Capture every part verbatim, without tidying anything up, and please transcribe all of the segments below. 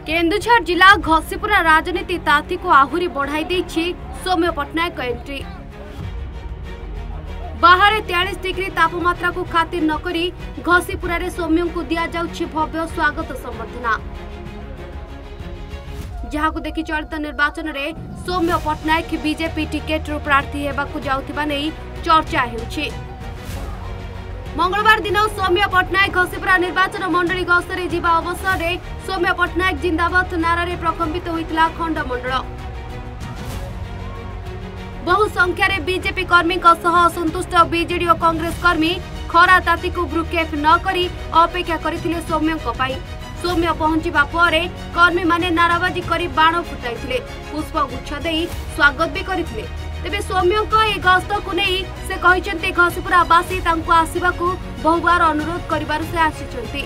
केन्दुझर जिला घसीपुरा राजनीति ताती को आहुरी बढ़ाई देछि सौम्य पट्टनायक एंट्री। बाहर तेयालीस डिग्री तापमात्रा को खातिर नकरी घसीपुरा रे सौम्य को दिया जाउछि भव्य स्वागत संबर्धना, जहां देखि चलित निर्वाचन रे सौम्य पट्टनायक बीजेपी टिकेट रो प्रार्थी हेबाकु जाउथिबा नै चर्चा हेउछि। मंगलवार दिन सौम्य पट्टनायक घसीपुरा निर्वाचन मंडली गस्तरे जीवा अवसर रे सौम्य पट्टनायक जिंदाबाद नारा रे प्रकंपित होइतला खंडमंडल। बहु संख्यारे बीजेपी कर्मी सह असंतुष्ट बीजेडी और कांग्रेस कर्मी खरा ताती को भ्रुक्षेप न करी अपेक्षा करथिले सौम्य पई। सौम्य पहुंचीबा परे कर्मी माने नाराबाजी करी बाण फुटाइथिले, पुष्प गुच्छ देई स्वागत भी करथिले। तेबे सौम्य ए गस्त को नहीं से कहिसेंते घसीपुरा बासी तांको आसीबाकू बहुबार अनुरोध करिबार से आसीचंती।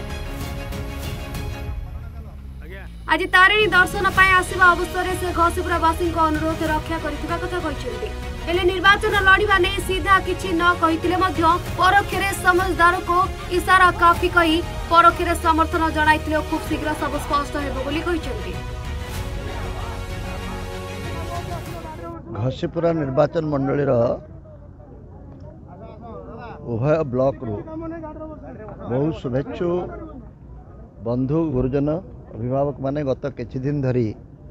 आज तारिणी दर्शन पाए आसीबा अवसर से घसीपुरा बासी को अनुरोध रक्षा करथिबा कथा कहिसेंती। हेले निर्वाचन लड़िबा नै सीधा किछि न कहिथिले मध्य परोक्षरे समझदार को इशारा काफी कही परोक्षरे समर्थन जणाइथिले खूब शीघ्र सब स्पष्ट हेबो बोली कहिसेंती। घसीपुरा निर्वाचन मंडली उभय ब्लॉक रु बहु शुभेच्छु बंधु गुरुजन अभिभावक माने गत किछि दिन धरी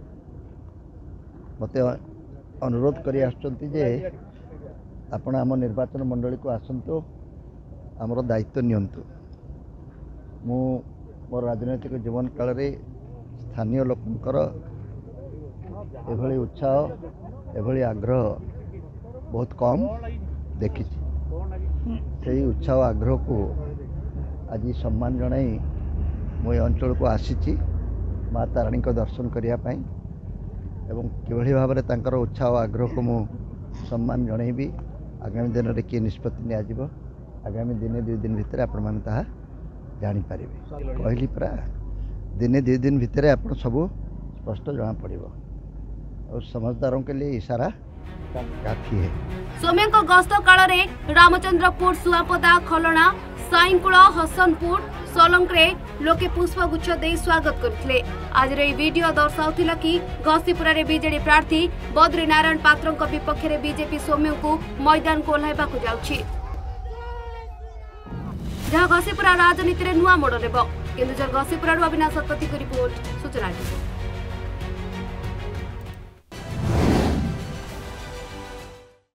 मते अनुरोध करी आछंती जे आपण आम निर्वाचन मंडली को आसंतु आमर दायित्व नियंतु। मु मोर राजनैतिक जीवन काल रे स्थानीय लोकंकर एभली उत्साह एभली आग्रह बहुत कम देखी। से उत्साह आग्रह को आज सम्मान जनाई मु अंचल को आसी माँ तारिणी को दर्शन करने एवं किभली भाव में तांकर उत्साह आग्रह को मु सम्मान जनइबी। आगामी दिन में कि निष्पत्ति नियाजिब आगामी दिने दुई दिन भितर आपण माने ताहा जानि पारिबे। कहली परा दिने दुई दिन भितर आपण सब स्पष्ट जना पड़िबो और समझदारों के लिए इशारा काफी है। सौम्य गस्त काल में रामचंद्रपुर सुआपदा खलना साईकुल हसनपुर सोलंकरे लोके पुष्पगुच्छ दे स्वागत करथिले। आज रे वीडियो दर्शाउथिला कि घसीपुरा रे बीजेडी प्रार्थी बद्री नारायण पात्र विपक्ष रे बीजेपी सौम्य को मैदान को ओह्लाइबा को जाउछि, जहां घसीपुरा राजनीति रे नुआ मोड़ नेब। केन्दुझर घसीपुरा अविनाश सतती को रिपोर्ट सूचना।